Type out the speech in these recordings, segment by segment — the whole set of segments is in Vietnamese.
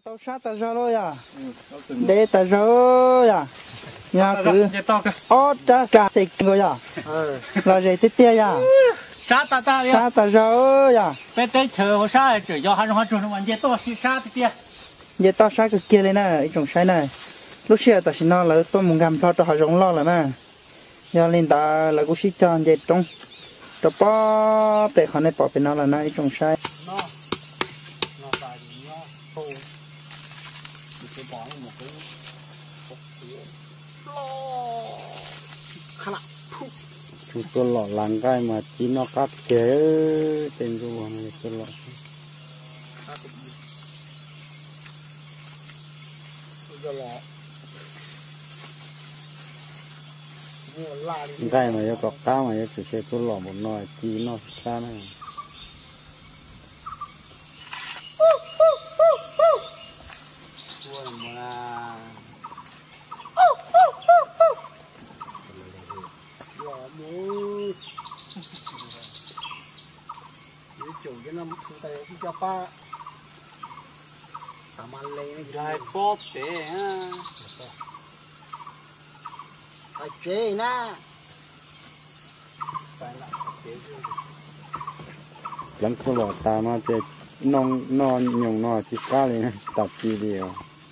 tao sát tao ra rồi à để tao rồi à nhà cứ ó cha cả xịt rồi à là gì tiếp theo à sát tao rồi à bé tới chờ họ sát chỉ do hắn họ chuẩn hoàn to xí sát tiếp giờ tao sát cái kia lên nè trong sai này lúc xưa tao xin nó là tôi muốn làm cho tao rong lo là nè giờ lên ta là cũng xí cho vậy trong tao bỏ để họ này bỏ bên nó là nè trong sai chúng tôi lọ làng gai mà chỉ nó cắt chế trên ruộng này tôi lọ gai mà có cọc cá mà chỉ sẽ tôi lọ một nồi chỉ nó ra này chủ cho nó phụ tay cho pa tạm ăn lấy này bóp thế ha phải chế na lắm tôi lọ ta nó chỉ non nhung nó chỉ cá lên tập chỉ điều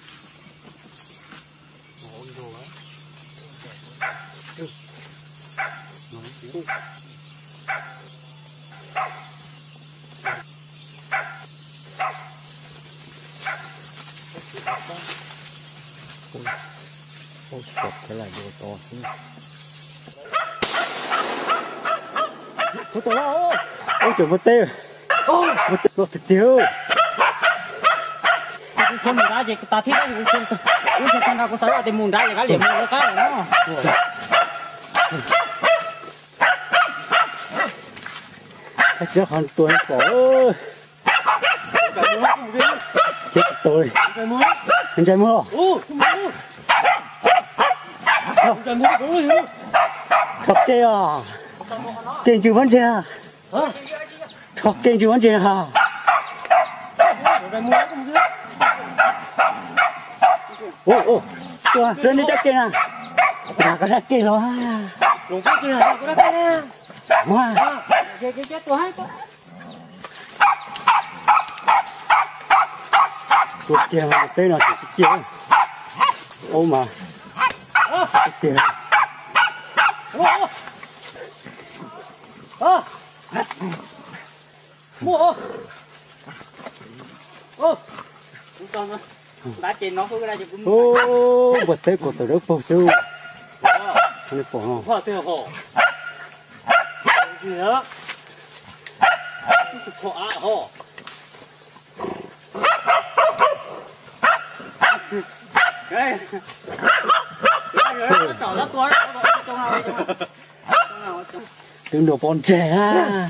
sọt cái lại đồ to xí ôi trời ơi ôi trời một tiêu một tiêu không được gì ta thích cái gì cũng sẽ tăng cao có sáu thì mùn đá thì cá liềm nó cá nó chết hoàn toàn bỏ ơi chết tôi anh trai mua thật chơi à kinh chịu vấn chơi à thật kinh chịu vấn chơi à ô tôi lên đi chắc kia nè là cái này kia rồi lùng cái kia là cái đó hoa cái tôi hay có cuộc kia mà tên là chỉ kia ô mà tiền mua đã trên nó cái này cũng ô bật thế của tôi rất phong siêu này bỏ không hoa tiêu hồ gì nữa hoa hồ cái từng đồ con trẻ à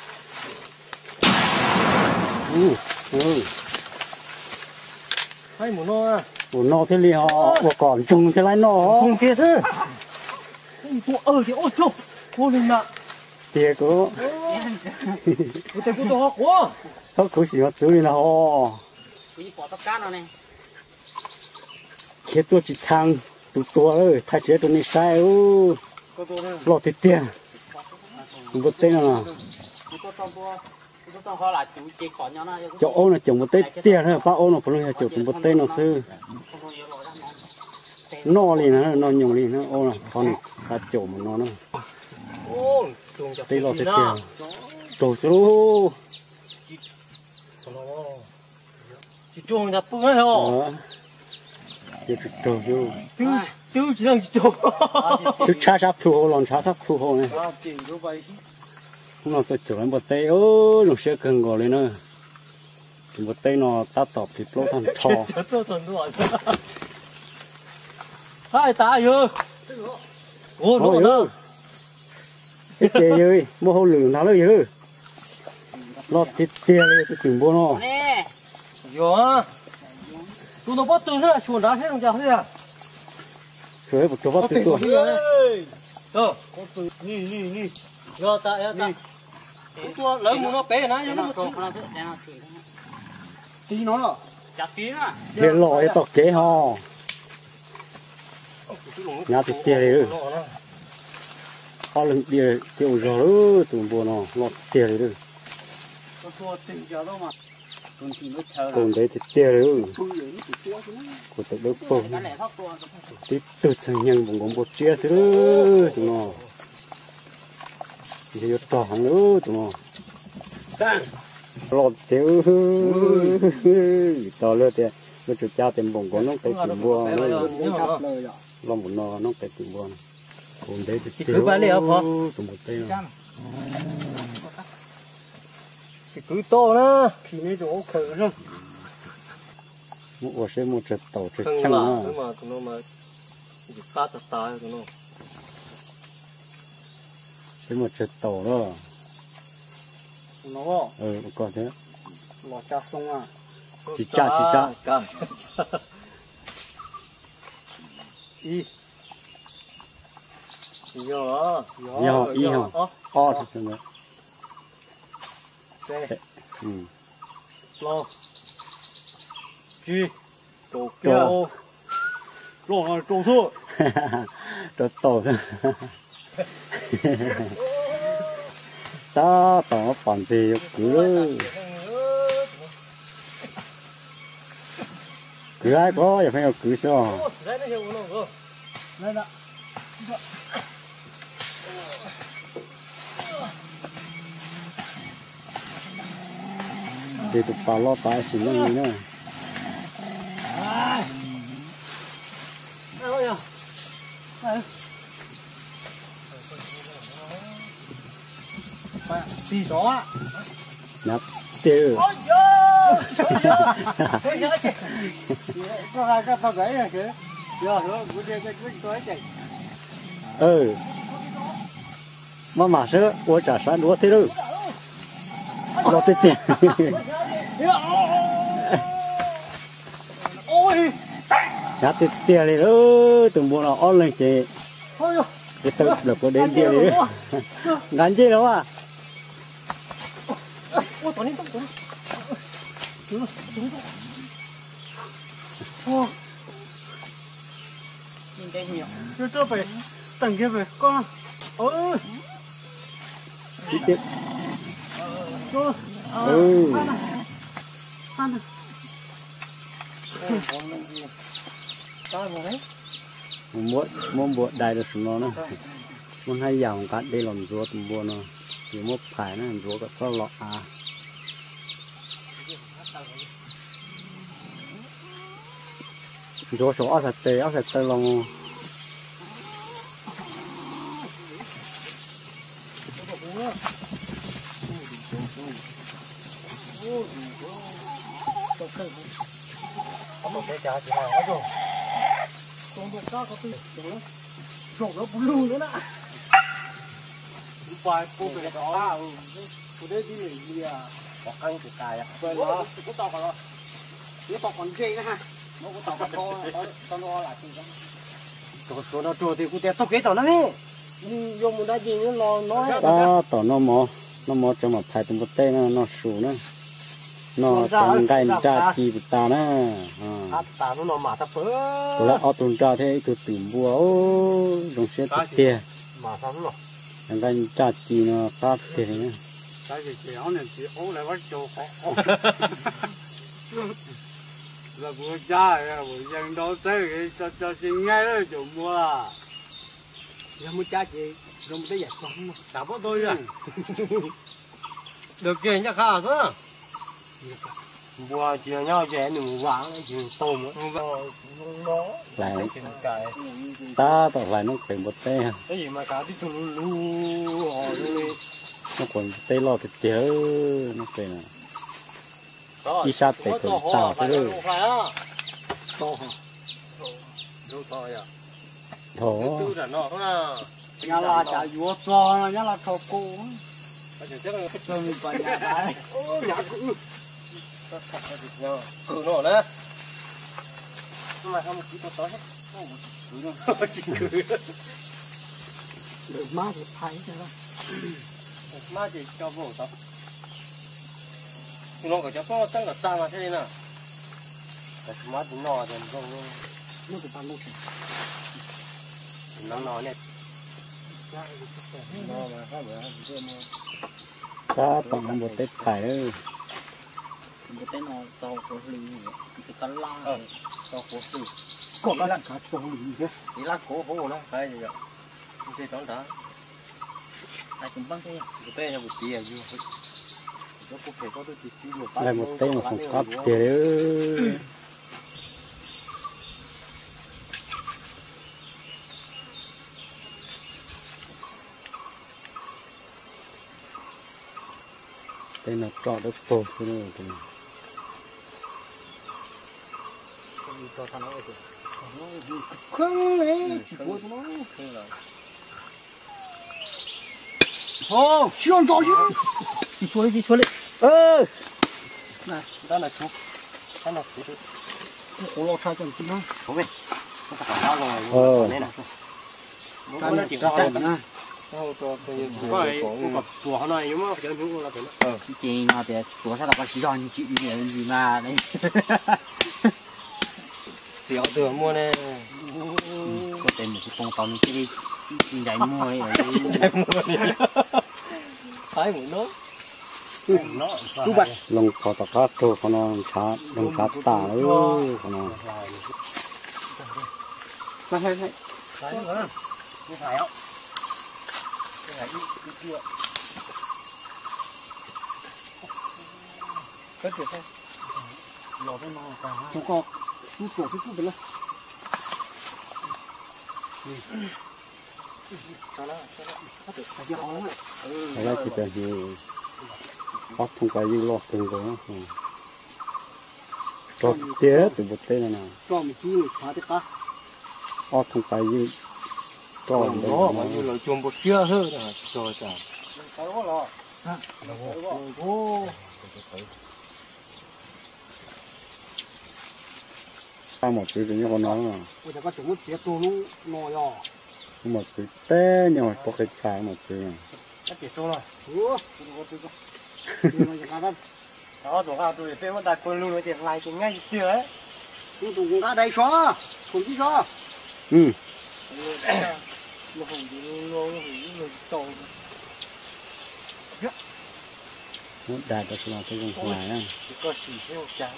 hay một nó một nó thế li họ một còn trùng thế lại nó không kia thế ôi thì ôi trời cô linh ạ tiền của cái của tôi quá nó cũng chỉ có thứ này là họ cái bỏ tóc cá nó này khi tôi chỉ thang tụi ơi thay chế tôi này sai ô lọt thịt tiền một tên nào chỗ ô là chồng một tên tiền thôi, bao ô là phải là chồng một tên nó sư no liền nó nhung liền nó ô là con này sát chồng một nó nữa tên lọt thịt tiền tổ số chỉ chuông là bưng hết rồi chỉ tổ số tiêu chỉ là chỉ chuông cứ cha sắp thu hồ lòng cha sắp thu hồ này nó sẽ trở thành một tay ơi nó sẽ cần gọi lên nữa một tay nó tát tọp thịt lỗ thành thò hai tá vô ô nó đâu cái gì vậy mua hồ lửng nào đấy vậy lọt thịt tiền đấy tôi từng mua nó vô tôi nó bắt tôi thế là chuồn đá thế không chào thế à rồi một chỗ bắt thịt tôi đâu ni vô ta tôi lấy một nó bé nó nó tí nó chặt tí nữa thế lòi tọt kế ho nhà thì tiền đi họ lần tiền tiêu rồi tụi buồn nó lọt tiền đi còn đấy thì tiền đi của tụi đứa phụ tí tự sang nhân vùng gồm một chia xứ tụi nó giờ tỏ hàng nữa tụi nó lọt tiêu tỏ lên tiền nó chụp cha tiền bổng có nó cái tiền mua nó lo một nó cái tiền mua còn đấy thì tiêu tụi một tay cứ to đó thì mấy chỗ khởi rồi một xe một trận tàu trận chăng mà tụi nó mà phát tài tụi nó xe một trận tàu đó nó còn thế nó cha sông à chỉ cha y nhiều ho thật nữa lo chi tổ tiêu lo trồng số trồng tổ ta tỏ phản gì cứ ai có phải cứ cho thì tụi bà lo tại xin nó gì nữa gì đó nhặt tiêu mà sữa tôi trả sáng đũa thế đâu lo tiền nhặt tiền này đó từng bộ nào on lên chị cái tự được có đến tiền đi ngắn chứ đâu à cho phải tầng kia về con ơi tiếp muốn buộc đại được nó nữa muốn hay giàu cả đây làm rùa tụi buồn nó chỉ một phải nó làm rùa có to lọ à rùa số ớt tê lòng một cái chả chỉ là rồi còn một cái có tí rồi nó bún luôn nữa nè vài cô về đó cô đấy đi nghỉ gì à có ăn thì cài à quên nó có tao còn nó tao còn dây nữa ha nó có tao còn nó là gì đó số nó trôi thì cô té tao kế tao nó đi dùng một đá gì nó nói đó tao nó mò cho một thay tụi một tên nó sù nữa nó trong cái tra chi ta nè ta nó mà ta phớ tôi đã ở tuần tra thế tôi tìm mua đồng xe tiền mà sao nó trong cái tra chi nó phát tiền nhá cái gì kéo này chỉ ố lại bắt châu khó là vừa cha vừa dân đâu tới cho xin ngay đó chủ mua à giờ mua cha chị rồi mua tới giặt xong cả bố tôi à được kìa nhá khá thôi mua chiều nhau rẻ nụ vàng chiều tôm lại ta tao lại nó phải một tay cái gì mà cả tí tù lu họ luôn nó còn tay lo thì tiếc nó phải là đi sát tay còn tao sẽ được thổ nhà là chả vua to nhà là thổ cô xong rồi nhà đấy nhà cứ nó nè mà không chỉ có tới hết chỉ cười được má thì thấy thế đó má thì cho vô tập nó có cho có tăng cả ta mà thế này nè cái mắt nó thì không nó thì tăng nó này nó mà các bạn cá bằng một tết phải ơi một tết nó to có lì cái cá la to có lì có cá cá to lì chứ cái lá cổ hổ đó phải gì vậy cái đó đó ai cũng băng cái tết nhà một tí à chứ lại một tay mà không cắp kìa đấy đây là trọ đất phô thế này thì không ấy chỉ có nó không là ô siêu to chứ đi xuống đi này đó là chú đó là chú khổ lo sai cho chúng nó không biết nó phải cao rồi đây này cái này chỉ có tên nè tuổi họ này đúng không? Chơi chúng là tuổi. Chị nó thì tuổi sao là có xí giòn chị đi gì mà đấy. Tiểu tưởng mua này. Có tên một cái con tàu chị đi chạy mua đấy. Chạy mua đi. Thấy mũi nó. Đúng vậy. lồng cò tạc cát thôi con nó chát lồng cát tả ơi con nó. Này này. Thấy nữa. Không phải không? Cất được không? Lò cái màu cả. Chúng có chú sổ cái cút được lên. Cái đó chỉ cần như bắt thông qua như lọt từng rồi nó. Cho tía từ một tên này nào. Cho mình chi người phá được ta. Bắt thông qua như cho nó mà như là chuồng bột kia hơn là rồi cả. Cái đó là. ta một cái như con nó mà bây giờ có chúng nó chết tôi nó nhỏ một cái té nhưng mà có cái trái một cái chắc chết số rồi đó tụi cao tụi phải đặt quân luôn rồi tiền lại thì ngay chưa ấy tụi cũng đã đây xóa cũng chỉ xóa nó không chỉ nó to muốn đạt được là cái con này á chỉ có xì xíu trắng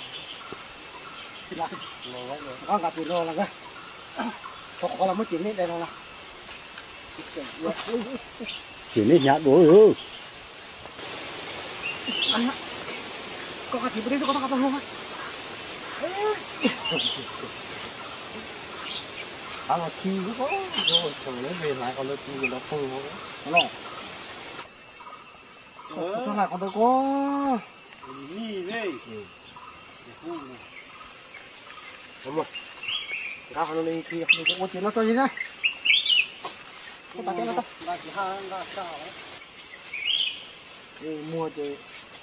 con cả tụi nó là cái có là mới chuyển đến đây đâu là chỉ nên nhát đuổi ừ có cả chỉ bên đây có cả luôn à là chi cũng có rồi chờ nó về lại còn nó chi nó không có nó chỗ này còn đâu có gì đây đúng rồi ra nó đi kia mình cũng có chuyện nó cho gì đấy có ta cái nó ta chỉ hàng ra sao đấy mua thì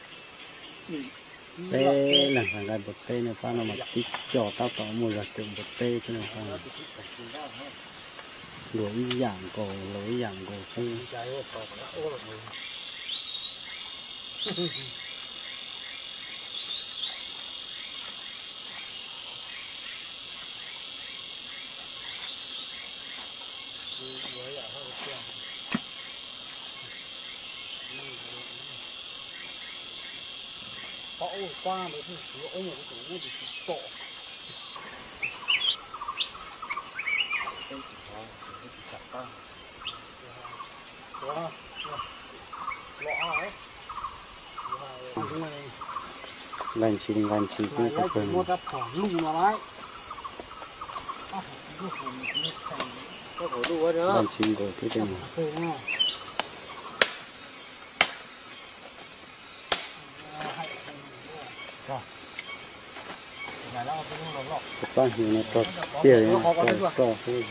tê là thằng gái bột tê này sao nó mà tích cho tao tao mua ra tiền bột tê cho nên sao lối dạng cổ không họ qua mới thì sửa ông một cái chỗ thì tổ lành chín cái phần một đập khoảng lùng mà đấy có thể đua nữa lành chín rồi cái này con thì nó to tiền nó to thôi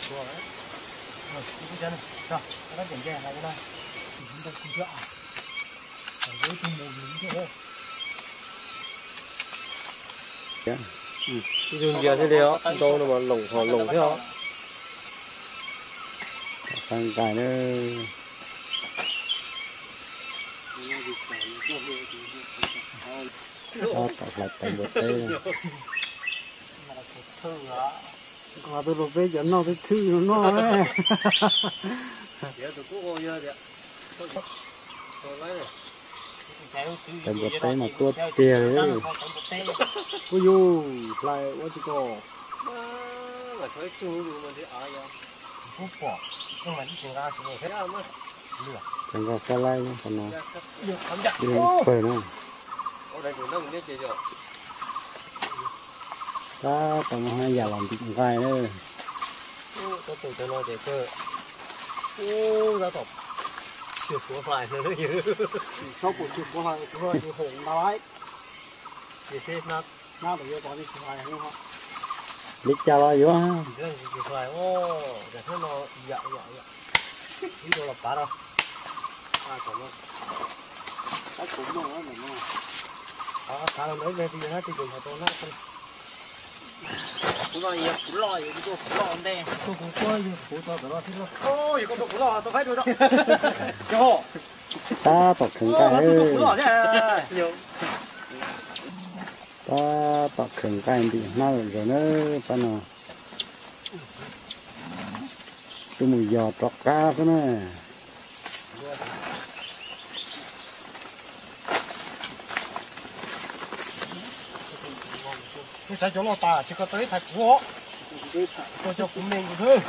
dùng giờ thế đấy đâu nó mà lồng thế hả sang cái nữa đó tập lại tay một tay Quả tôi rồi bây giờ nó cái thứ nó đấy. Chẳng có té mà tuốt kia đấy. Ôi dồi, lại quá chứ có. Chẳng có cái lai nữa, còn nó đi khởi nữa. Ta tao mà hai giờ làm việc gai nữa. sau buổi chụp của hai của hai hồng nói na bây giờ có đi chụp hai không hả Lịch cha lo vô ha. cái cũng nó nói mình nó Ta bọc khẩn cái ơi. Ta bọc khẩn cái bị nó rồi nó ta nó. Cái mùi giò trọc cá thế này. cái sai chỗ nó ta chỉ có tới thạch của tôi cho cũng nên thôi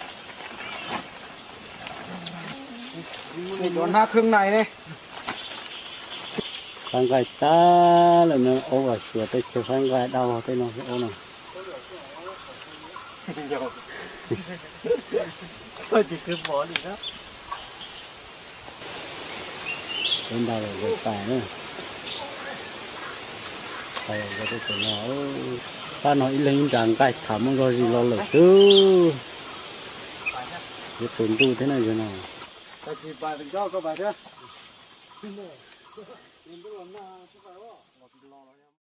cái chỗ na khương này này Khăn cái ta là nó ô vào sửa tới chiều khăn cái đau tới nó cái ô này. tôi chỉ cứ bỏ đi đó Bên đầu rồi phải nữa. Phải rồi cái chỗ nó ta nói lên rằng cái thảm rồi gì lo lỡ chứ. Cái tổn tu thế này rồi nào. tại vì bài mình cho có bài đó. Nên tôi làm na, chứ phải không?